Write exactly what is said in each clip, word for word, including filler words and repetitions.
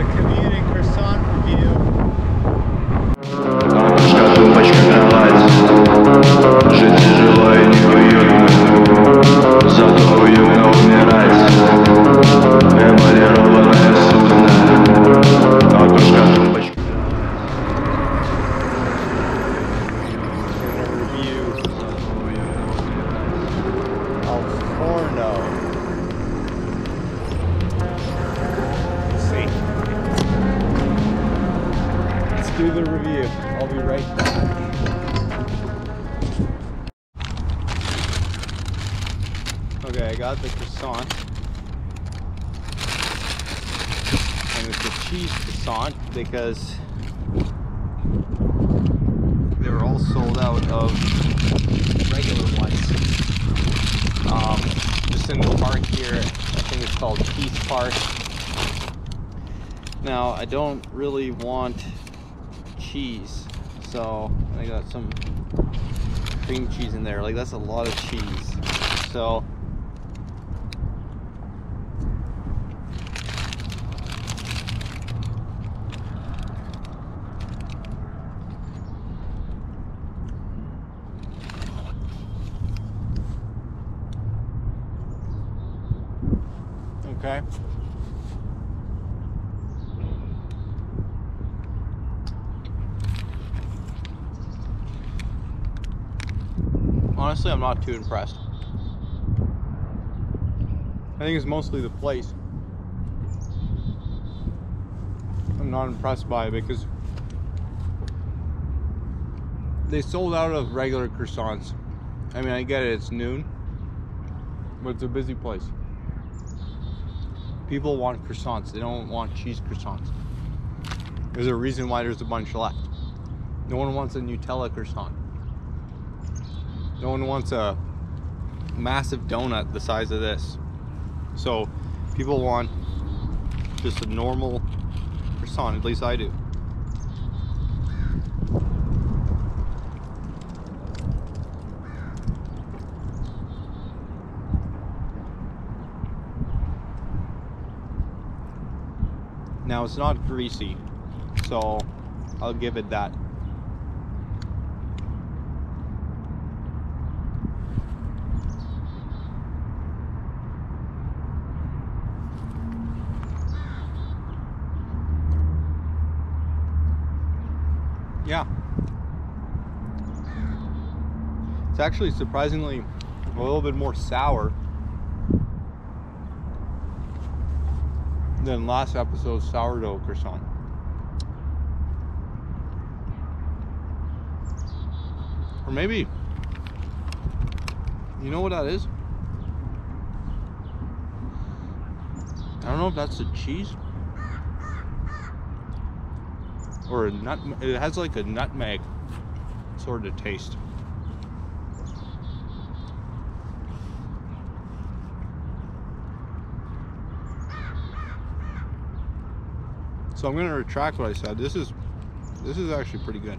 commuting croissant review. Жить тяжело и неуютно, зато уютно умирать. Эмалированное судно, окружка тумбочка. Do the review. I'll be right back. Okay, I got the croissant. And it's a cheese croissant because they were all sold out of regular ones. Um, just in the park here, I think it's called Peace Park. Now, I don't really want cheese, so I got some cream cheese in there. Like, that's a lot of cheese. So okay. Honestly, I'm not too impressed. I think it's mostly the place. I'm not impressed by it because they sold out of regular croissants. I mean, I get it, it's noon, but it's a busy place. People want croissants, they don't want cheese croissants. There's a reason why there's a bunch left. No one wants a Nutella croissant. No one wants a massive donut the size of this. So people want just a normal croissant, at least I do. Now, it's not greasy, so I'll give it that. Yeah, it's actually surprisingly a little bit more sour than last episode's sourdough croissant. Or maybe, you know what that is? I don't know if that's the cheese or a nut. It has like a nutmeg sort of taste. So I'm going to retract what I said. This is this is actually pretty good.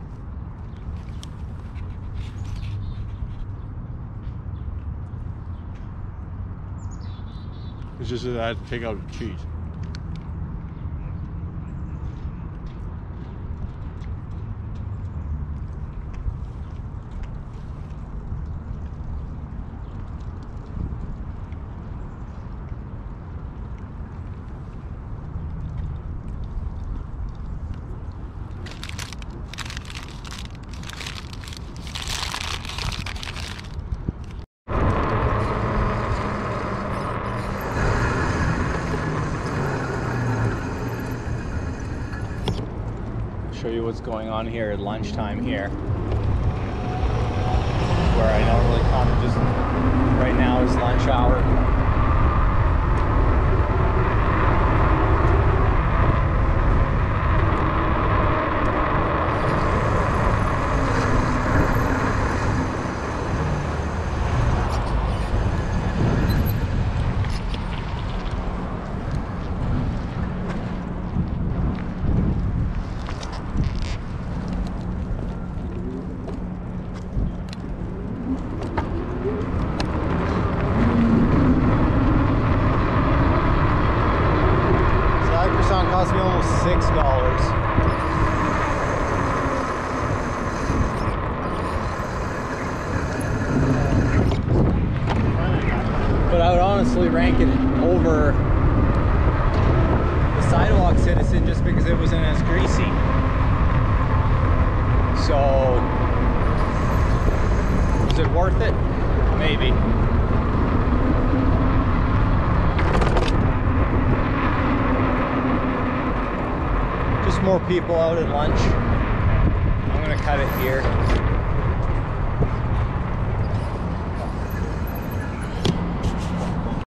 It's just that I had to take out the cheese. Show you what's going on here at lunchtime here, where I normally come. Just right now is lunch hour. cranking it over the sidewalk citizen just because it wasn't as greasy. So, is it worth it? Maybe. Just more people out at lunch. I'm gonna cut it here.